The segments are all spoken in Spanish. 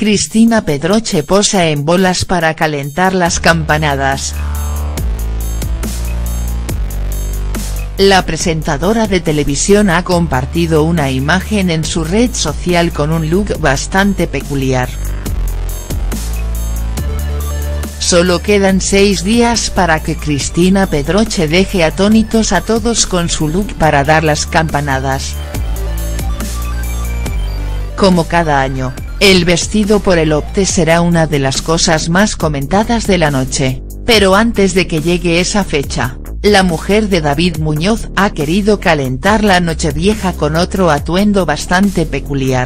Cristina Pedroche posa en bolas para calentar las campanadas. La presentadora de televisión ha compartido una imagen en su red social con un look bastante peculiar. Solo quedan 6 días para que Cristina Pedroche deje atónitos a todos con su look para dar las campanadas. Como cada año, el vestido por el Opte será una de las cosas más comentadas de la noche, pero antes de que llegue esa fecha, la mujer de David Muñoz ha querido calentar la Nochevieja con otro atuendo bastante peculiar.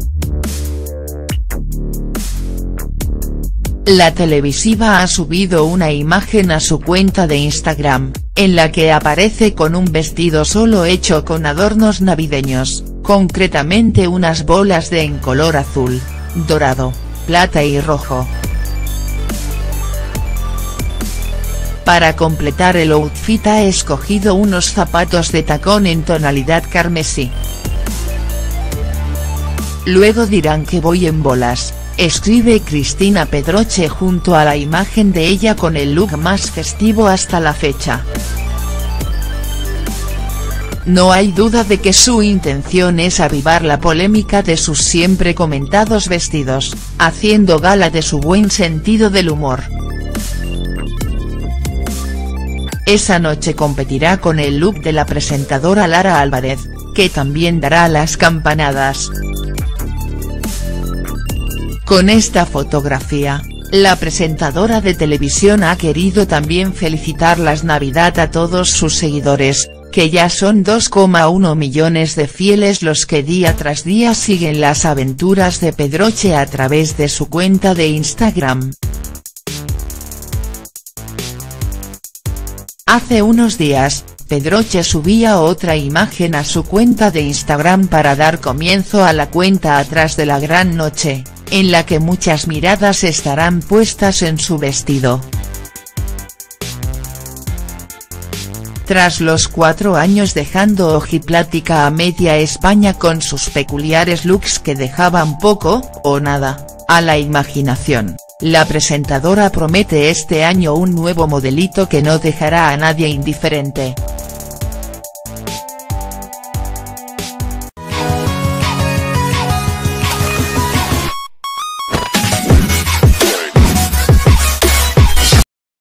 La televisiva ha subido una imagen a su cuenta de Instagram, en la que aparece con un vestido solo hecho con adornos navideños, concretamente unas bolas en color azul, dorado, plata y rojo. Para completar el outfit ha escogido unos zapatos de tacón en tonalidad carmesí. Luego dirán que voy en bolas, escribe Cristina Pedroche junto a la imagen de ella con el look más festivo hasta la fecha. No hay duda de que su intención es avivar la polémica de sus siempre comentados vestidos, haciendo gala de su buen sentido del humor. Esa noche competirá con el look de la presentadora Lara Álvarez, que también dará las campanadas. Con esta fotografía, la presentadora de televisión ha querido también felicitar las Navidad a todos sus seguidores, que ya son 2,1 millones de fieles los que día tras día siguen las aventuras de Pedroche a través de su cuenta de Instagram. Hace unos días, Pedroche subía otra imagen a su cuenta de Instagram para dar comienzo a la cuenta atrás de la gran noche, en la que muchas miradas estarán puestas en su vestido. Tras los 4 años dejando ojiplática a media España con sus peculiares looks que dejaban poco, o nada, a la imaginación, la presentadora promete este año un nuevo modelito que no dejará a nadie indiferente.